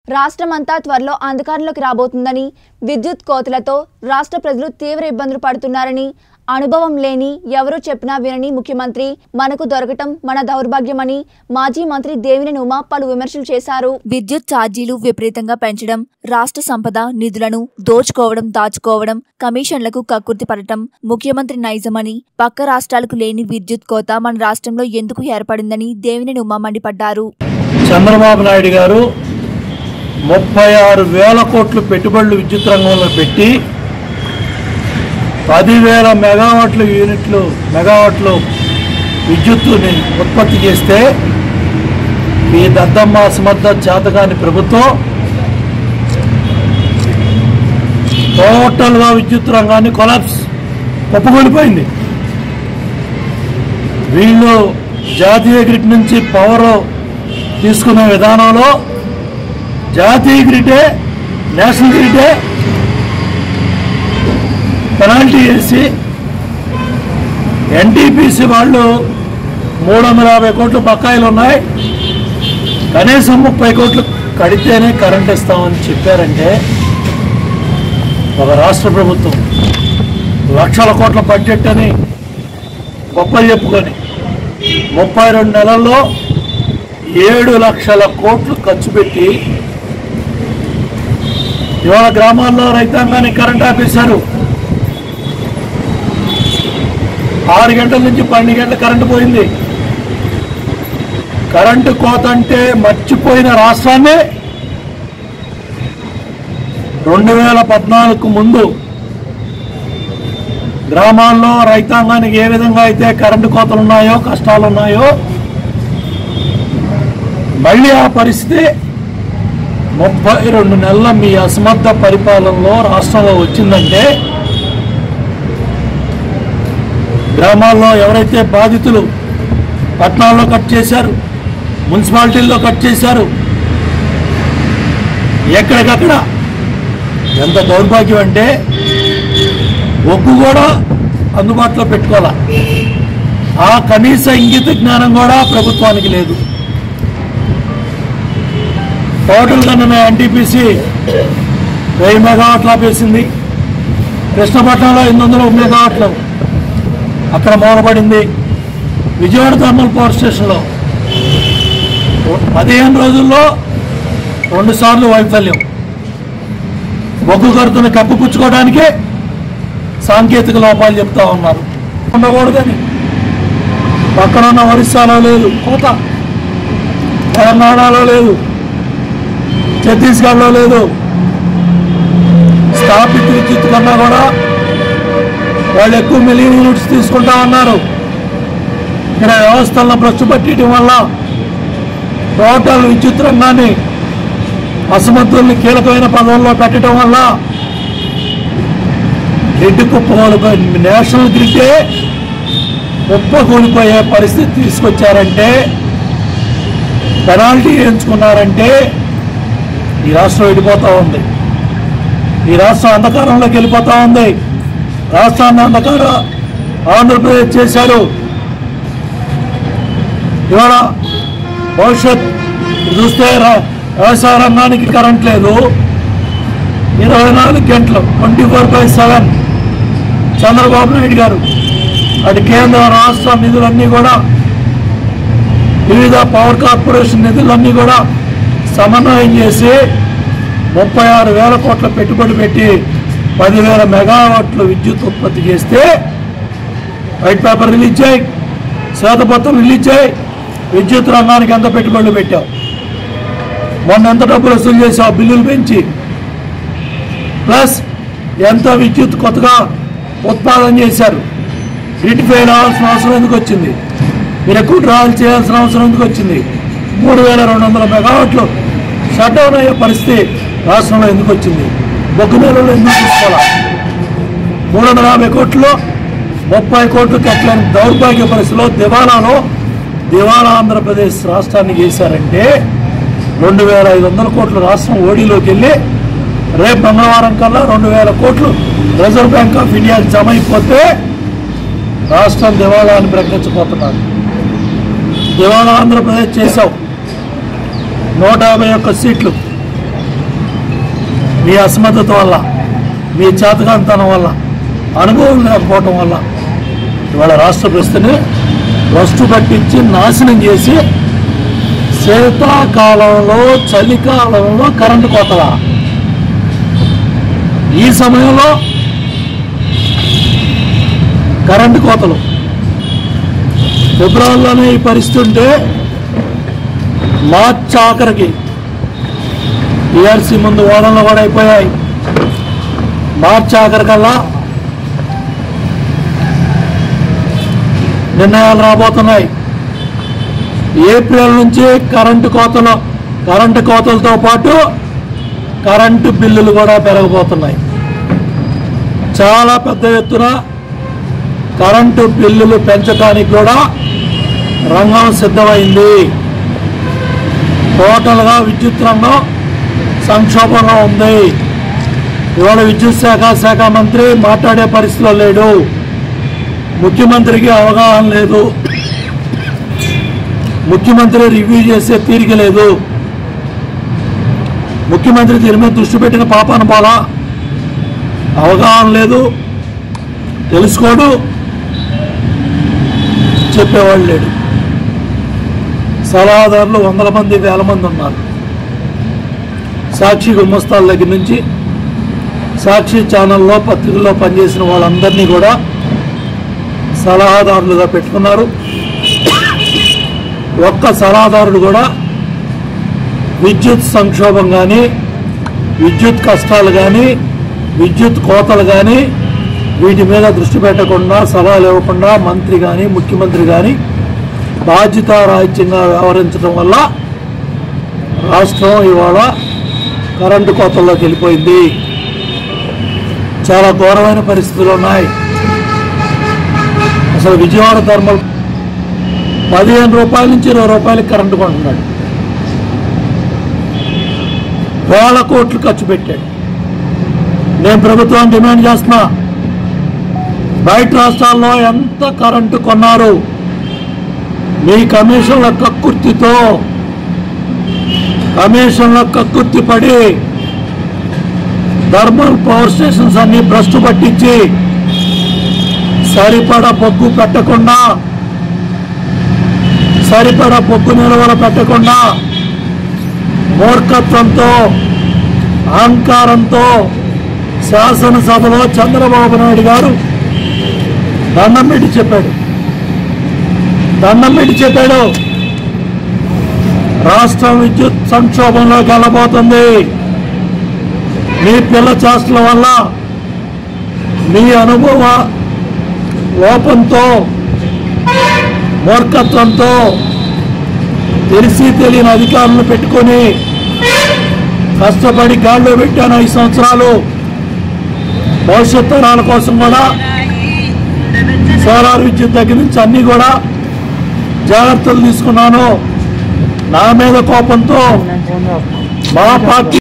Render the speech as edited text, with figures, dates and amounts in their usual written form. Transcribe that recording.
రాష్ట్రమంతా త్వరలో అంధకారంలోకి రాబోతుందని, విద్యుత్ కోతలతో రాష్ట్ర ప్రజలు తీవ్ర ఇబ్బందులు పడుతున్నారని, అనుభవం లేని ఎవరు చెప్పినా వినని ముఖ్యమంత్రి మనకు దొరకటం మన దౌర్భాగ్యమని మాజీ మంత్రి దేవినేని ఉమా పలు విమర్శలు చేశారు. విద్యుత్ ఛార్జీలు విపరీతంగా పెంచడం, రాష్ట్ర సంపద నిధులను దోచుకోవడం, దాచుకోవడం, కమిషన్లకు కక్కుర్తి పడటం ముఖ్యమంత్రి నైజమని, పక్క రాష్ట్రాలకు లేని విద్యుత్ కోత మన రాష్ట్రంలో ఎందుకు ఏర్పడిందని దేవినేని ఉమా మండిపడ్డారు. చంద్రబాబు నాయుడు గారు 36,000 కోట్లు పెట్టుబడులు విద్యుత్ రంగంలో పెట్టి 10,000 మెగావాట్లు విద్యుత్తుని ఉత్పత్తి చేస్తే ఈ దద్దమ్మ సమర్థ చేతగాని ప్రభుత్వం టోటల్గా విద్యుత్ రంగాన్ని కొలాప్స్ కుప్పకూలిపోయింది. వీళ్ళు జాతీయ గ్రిడ్ నుంచి పవర్ తీసుకునే విధానంలో జాతీయ గ్రిడే, నేషనల్ గ్రిడే పెనాల్టీ వేసి ఎన్టీపీసీ వాళ్ళు 350 కోట్లు బకాయిలు ఉన్నాయి, కనీసం 30 కోట్లు కడితేనే కరెంట్ ఇస్తామని చెప్పారంటే ఒక రాష్ట్ర ప్రభుత్వం లక్షల కోట్ల బడ్జెట్ అని గొప్పలు చెప్పుకొని 32 నెలల్లో 7 లక్షల కోట్లు ఖర్చు పెట్టి ఇవాళ గ్రామాల్లో రైతాంగానికి కరెంట్ ఆపేశారు. 6 గంటల నుంచి 12 గంటల కరెంటు పోయింది. కరెంటు కోత అంటే మర్చిపోయిన రాష్ట్రాన్ని 2014 ముందు గ్రామాల్లో రైతాంగానికి ఏ విధంగా అయితే కరెంటు కోతలు ఉన్నాయో, కష్టాలు ఉన్నాయో, మళ్ళీ ఆ పరిస్థితి 32 నెలల మీ అసమర్థ పరిపాలనలో రాష్ట్రంలో వచ్చిందంటే గ్రామాల్లో ఎవరైతే బాధితులు పట్టణాల్లో కట్ చేశారు, మున్సిపాలిటీల్లో కట్ చేశారు, ఎక్కడికక్కడ ఎంత దౌర్భాగ్యం అంటే ఒగ్గు కూడా అందుబాటులో పెట్టుకోవాలా, ఆ కనీస ఇంగిత జ్ఞానం కూడా ప్రభుత్వానికి లేదు. టోటల్గా నిన్న ఎన్టీపీసీ 1000 మెగావాట్లు ఆపేసింది. కృష్ణపట్నంలో 800 మెగావాట్లు అక్కడ మూలపడింది. విజయవాడ థర్మల్ పవర్ స్టేషన్లో 15 రోజుల్లో 2 సార్లు వైఫల్యం. బొగ్గు కొరతను కప్పిపుచ్చుకోవడానికే సాంకేతిక లోపాలు చెప్తా ఉన్నారు. ఉండకూడదని పక్కన ఉన్న ఒరిస్సాలో లేదు కోత, తెలంగాణలో లేదు, ఛత్తీస్గఢ్లో లేదు. స్థాపిత విద్యుత్ కన్నా కూడా వాళ్ళు ఎక్కువ మిలియన్ యూనిట్స్ తీసుకుంటా ఉన్నారు. ఇక్కడ వ్యవస్థలను భ్రష్టు పట్టడం వల్ల టోటల్ విద్యుత్ రంగాన్ని అసమర్థుల్ని కీలకమైన పదవుల్లో పెట్టడం వల్ల గ్రిడ్ కుప్పకూలిపోయింది. నేషనల్ గ్రిడ్డే కుప్పకూలిపోయే పరిస్థితి తీసుకొచ్చారంటే, పెనాల్టీ వేయించుకున్నారంటే ఈ రాష్ట్రం వెళ్ళిపోతూ ఉంది. ఈ రాష్ట్రం అంధకారంలోకి వెళ్ళిపోతూ ఉంది. రాష్ట్రాన్ని అంధకార ఆంధ్రప్రదేశ్ చేశారు. ఇవాళ భవిష్యత్ చూస్తే వ్యవసాయ రంగానికి కరెంట్ లేదు. 24 గంటలు 24/7 చంద్రబాబు నాయుడు గారు అటు కేంద్ర రాష్ట్ర నిధులన్నీ కూడా, వివిధ పవర్ కార్పొరేషన్ నిధులన్నీ కూడా సమన్వయం చేసి 36,000 కోట్ల పెట్టుబడి పెట్టి 10,000 మెగావాట్లు విద్యుత్ ఉత్పత్తి చేస్తే వైట్ పేపర్ రిలీజ్ చేయి, శ్వేతపత్రం రిలీజ్ చేయి, విద్యుత్ రంగానికి ఎంత పెట్టుబడులు పెట్టావు, మొన్న ఎంత డబ్బులు వసూలు చేసావు, బిల్లులు పెంచి, ప్లస్ ఎంత విద్యుత్ కొత్తగా ఉత్పాదన చేశారు. గ్రిడ్ ఫెయిల్ అవ్వాల్సిన అవసరం ఎందుకు వచ్చింది? మీరు ఎక్కువ డ్రాలు చేయాల్సిన అవసరం ఎందుకు వచ్చింది? 3,200 మెగావాట్లు షట్ డౌన్ అయ్యే పరిస్థితి రాష్ట్రంలో ఎందుకు వచ్చింది? బొగ్గు నెలలో ఎందుకు తీసుకోవాలా? 350 కోట్లు 30 కోట్లు కట్టలేని దౌర్భాగ్య పరిస్థితిలో దివాలా ఆంధ్రప్రదేశ్ రాష్ట్రాన్ని చేశారంటే 2,500 కోట్లు రాష్ట్రం ఓడీలోకి వెళ్ళి రేపు మంగళవారం కల్లా 2,000 కోట్లు రిజర్వ్ బ్యాంక్ ఆఫ్ ఇండియాకి జమ అయిపోతే రాష్ట్రం దివాలా అని ప్రకటించబోతున్నారు. దివాలా ఆంధ్రప్రదేశ్ చేశావు. 151 సీట్లు మీ అసమర్థత వల్ల, మీ చేతకాంతనం వల్ల, అనుభవం లేకపోవటం వల్ల ఇవాళ రాష్ట్ర పరిస్థితిని వస్తు పట్టించి నాశనం చేసి శీతాకాలంలో చలికాలంలో కరెంటు కోతల, ఈ సమయంలో కరెంటు కోతలు, ఫిబ్రవరిలోనే ఈ పరిస్థితి ఉంటే మార్చి ఆఖరికి టీఆర్సీ ముందు వారంలో కూడా అయిపోయాయి. మార్చి ఆఖరికల్లా నిర్ణయాలు రాబోతున్నాయి. ఏప్రిల్ నుంచి కరెంటు కోతలతో పాటు కరెంటు బిల్లులు కూడా పెరగబోతున్నాయి. చాలా పెద్ద ఎత్తున కరెంటు బిల్లులు పెంచడానికి కూడా రంగం సిద్ధమైంది. టోటల్గా విద్యుత్ రంగం సంక్షోభంలో ఉంది. ఇవాళ విద్యుత్ శాఖ మంత్రి మాట్లాడే పరిస్థితిలో లేడు. ముఖ్యమంత్రికి అవగాహన లేదు. ముఖ్యమంత్రి రివ్యూ చేసే తీరిక లేదు. ముఖ్యమంత్రి దీని మీద దృష్టి పెట్టిన పాపాన పోలా. అవగాహన లేదు, తెలుసుకోడు, చెప్పేవాళ్ళు లేడు. సలహాదారులు 100 మంది 1000 మంది ఉన్నారు. సాక్షి గుమ్మస్తాల దగ్గర నుంచి సాక్షి ఛానల్లో పత్రికల్లో పనిచేసిన వాళ్ళందరినీ కూడా సలహాదారులుగా పెట్టుకున్నారు. ఒక్క సలహాదారుడు కూడా విద్యుత్ సంక్షోభం కానీ, విద్యుత్ కష్టాలు కానీ, విద్యుత్ కోతలు కానీ వీటి మీద దృష్టి పెట్టకుండా, సలహాలు ఇవ్వకుండా మంత్రి కానీ ముఖ్యమంత్రి కానీ బాధ్యతారాహిత్యంగా వ్యవహరించడం వల్ల రాష్ట్రం ఇవాళ కరెంటు కోతల్లోకి వెళ్ళిపోయింది. చాలా ఘోరమైన పరిస్థితులు ఉన్నాయి. అసలు విజయవాడ థర్మల్ 15 రూపాయల నుంచి 20 రూపాయలకి కరెంటు కొంటున్నాడు. వేల కోట్లు ఖర్చు పెట్టాడు. నేను ప్రభుత్వాన్ని డిమాండ్ చేస్తున్నా, బయట రాష్ట్రాల్లో ఎంత కరెంటు కొన్నారు? మీ కమిషన్ల కక్కుర్తి పడి థర్మల్ పవర్ స్టేషన్స్ అన్ని భ్రష్టు పట్టించి సరిపడా బొగ్గు పెట్టకుండా, సరిపడా బొగ్గు నిల్వలు పెట్టకుండా మూర్ఖత్వంతో, అహంకారంతో శాసనసభలో చంద్రబాబు నాయుడు గారు దండం పెట్టి చెప్పాడు, రాష్ట్రం విద్యుత్ సంక్షోభంలోకి వెళ్ళబోతుంది. మీ పిల్ల చేష్టల వల్ల, మీ అనుభవ లోపంతో, మూర్ఖత్వంతో తెలిసి తెలియని అధికారులను పెట్టుకొని కష్టపడి గాల్లో పెట్టాను 5 సంవత్సరాలు. భవిష్యత్ తరాల కోసం కూడా సోలార్ విద్యుత్ దగ్గర నుంచి అన్నీ కూడా జాగ్రత్తలు తీసుకున్నాను. నా మీద కోపంతో మా పార్టీ